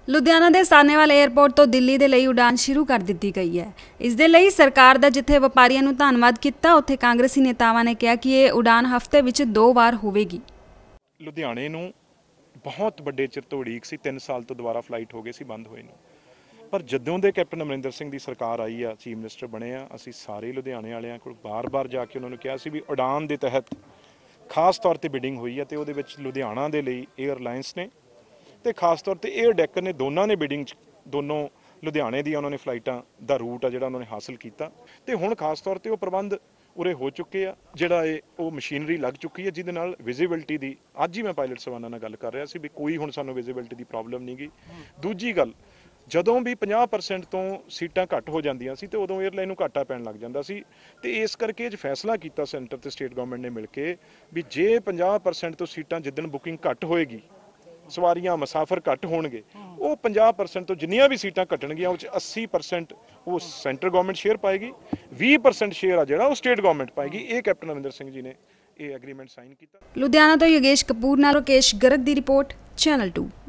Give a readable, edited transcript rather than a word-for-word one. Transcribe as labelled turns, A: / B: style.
A: ਲੁਧਿਆਣਾ ਦੇ ਸਾਹਨੇਵਾਲ 에ਅਰਪੋਰਟ ਤੋਂ ਦਿੱਲੀ ਦੇ ਲਈ ਉਡਾਨ ਸ਼ੁਰੂ ਕਰ ਦਿੱਤੀ ਗਈ ਹੈ। ਇਸ ਦੇ ਲਈ ਸਰਕਾਰ ਦਾ ਜਿੱਥੇ ਵਪਾਰੀਆਂ ਨੂੰ ਧੰਨਵਾਦ ਕੀਤਾ, ਉੱਥੇ ਕਾਂਗਰਸੀ ਨੇਤਾਵਾਂ ਨੇ ਕਿਹਾ ਕਿ ਇਹ ਉਡਾਨ ਹਫ਼ਤੇ ਵਿੱਚ 2 ਵਾਰ ਹੋਵੇਗੀ।
B: ਲੁਧਿਆਣੇ ਨੂੰ ਬਹੁਤ ਵੱਡੇ ਚਿਰ ਤੋਂ ਉਡੀਕ ਸੀ, 3 ਸਾਲ ਤੋਂ ਦੁਬਾਰਾ ਫਲਾਈਟ ਹੋ ਗਏ ਸੀ ਬੰਦ ਹੋਏ ਨੂੰ। ਪਰ ਜਦੋਂ ਦੇ ਕੈਪਟਨ ਅਮਰਿੰਦਰ ਸਿੰਘ ਦੀ ਸਰਕਾਰ ਆਈ ਆ, ਚੀਫ ਮਿਨਿਸਟਰ ਬਣੇ ਆ, ਅਸੀਂ ਸਾਰੇ ਲੁਧਿਆਣੇ ਵਾਲਿਆਂ ਕੋਲ ਬਾਰ-ਬਾਰ ਜਾ ਕੇ ਉਹਨਾਂ ਨੂੰ ਕਿਹਾ ਸੀ ਵੀ ਉਡਾਨ ਦੇ ਤਹਿਤ ਖਾਸ ਤੌਰ ਤੇ ਬਿਡਿੰਗ ਹੋਈ ਹੈ ਤੇ ਉਹਦੇ ਵਿੱਚ ਲੁਧਿਆਣਾ ਦੇ ਲਈ 에ਅਰਲਾਈਨਸ ਨੇ ਤੇ ਖਾਸ ਤੌਰ ਤੇ 에ਅਰ ਡੈਕਰ ਨੇ, ਦੋਨਾਂ ਨੇ ਬਿਡਿੰਗ 'ਚ ਦੋਨੋਂ ਲੁਧਿਆਣੇ ਦੀਆਂ ਉਹਨਾਂ ਨੇ ਫਲਾਈਟਾਂ ਦਾ ਰੂਟ ਆ ਜਿਹੜਾ ਉਹਨਾਂ ਨੇ ਹਾਸਲ ਕੀਤਾ ਤੇ ਹੁਣ ਖਾਸ ਤੌਰ ਤੇ ਉਹ ਪ੍ਰਬੰਧ ਉਰੇ ਹੋ ਚੁੱਕੇ ਆ। ਜਿਹੜਾ ਉਹ ਮਸ਼ੀਨਰੀ ਲੱਗ ਚੁੱਕੀ ਹੈ ਜਿਹਦੇ ਨਾਲ ਵਿਜ਼ੀਬਿਲਟੀ ਦੀ, ਅੱਜ ਹੀ ਮੈਂ ਪਾਇਲਟ ਸਵਾਨਾਂ ਨਾਲ ਗੱਲ ਕਰ ਰਿਹਾ ਸੀ ਵੀ ਕੋਈ ਹੁਣ ਸਾਨੂੰ ਵਿਜ਼ੀਬਿਲਟੀ ਦੀ ਪ੍ਰੋਬਲਮ ਨਹੀਂ ਗਈ। ਦੂਜੀ ਗੱਲ, ਜਦੋਂ ਵੀ 50% ਤੋਂ ਸੀਟਾਂ ਘੱਟ ਹੋ ਜਾਂਦੀਆਂ ਸੀ ਤੇ ਉਦੋਂ 에ਅਰਲਾਈਨ ਨੂੰ ਘਾਟਾ ਪੈਣ ਲੱਗ ਜਾਂਦਾ ਸੀ ਤੇ ਇਸ ਕਰਕੇ ਇਹ ਫੈਸਲਾ ਕੀਤਾ ਸੈਂਟਰ ਤੇ ਸਟੇਟ ਗਵਰਨਮੈਂਟ ਨੇ ਮਿਲ ਕੇ ਵੀ ਜੇ 50% ਤੋਂ ਸੀਟਾਂ ਜਿੱਦਣ ਬੁਕਿੰਗ ਘੱਟ ਹੋਏਗੀ, ਸਵਾਰੀਆਂ ਮੁਸਾਫਰ ਘੱਟ ਹੋਣਗੇ, ਉਹ 50% ਤੋਂ ਜਿੰਨੀਆਂ ਵੀ ਸੀਟਾਂ ਘਟਣਗੀਆਂ ਉਹ 'ਚ 80% ਉਹ ਸੈਂਟਰ ਗਵਰਨਮੈਂਟ ਸ਼ੇਅਰ ਪਾਏਗੀ, 20% ਸ਼ੇਅਰ ਆ ਜਿਹੜਾ ਉਹ ਸਟੇਟ ਗਵਰਨਮੈਂਟ ਪਾਏਗੀ। ਇਹ ਕੈਪਟਨ ਅਮਰਿੰਦਰ ਸਿੰਘ ਜੀ ਨੇ ਇਹ ਐਗਰੀਮੈਂਟ ਸਾਈਨ ਕੀਤਾ।
A: ਲੁਧਿਆਣਾ ਤੋਂ ਯੋਗੇਸ਼ ਕਪੂਰ ਨਾਲ ਰਾਕੇਸ਼ ਗਰਗ ਦੀ ਰਿਪੋਰਟ, ਚੈਨਲ 2।